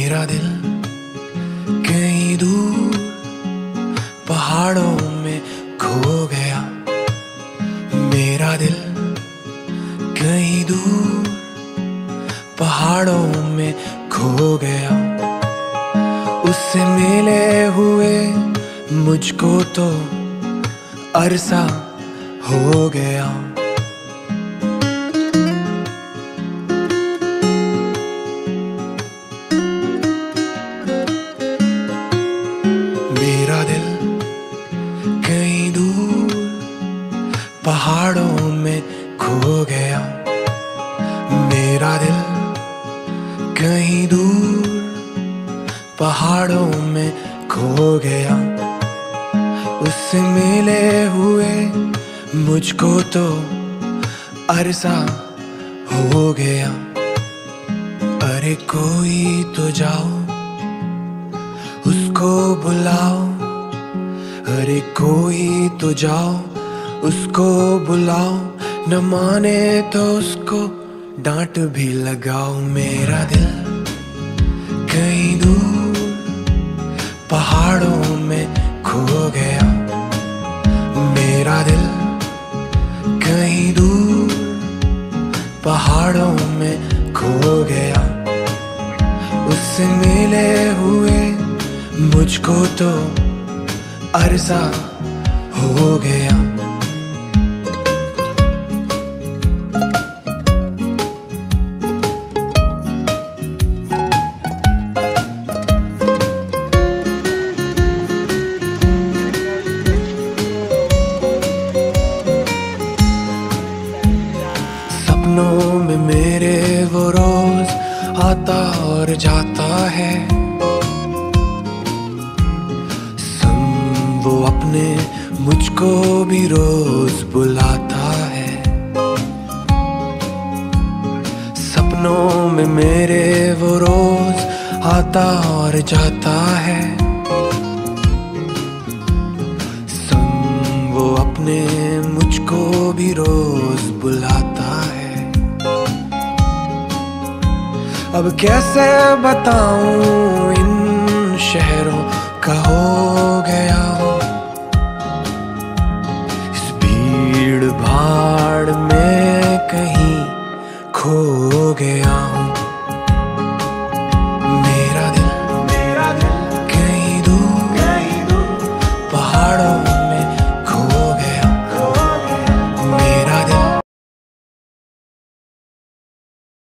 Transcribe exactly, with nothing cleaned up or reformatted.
मेरा दिल कहीं दूर पहाड़ों में खो गया। मेरा दिल कहीं दूर पहाड़ों में खो गया। उससे मिले हुए मुझको तो अरसा हो गया। मेरा दिल कहीं दूर पहाड़ों में खो गया। मेरा दिल कहीं दूर पहाड़ों में खो गया। उससे मिले हुए मुझको तो अरसा हो गया। अरे कोई तो जाओ उसको बुलाओ, अरे कोई तो जाओ उसको बुलाओ, न माने तो उसको डांट भी लगाओ। मेरा दिल कहीं दूर पहाड़ों में खो गया। मेरा दिल कहीं दूर पहाड़ों में खो गया। उससे मिले हुए मुझको तो अरसा हो गया। सपनों में मेरे वो रोज आता और जाता है। संग वो अपने मुझको भी रोज बुलाता है। सपनों में मेरे वो रोज आता और जाता है। संग वो अपने मुझको भी रोज बुलाता है। अब कैसे बताऊं इन शहरों का हो गया हूँ। इस भीड़ भाड़ में कहीं खो गया हूँ।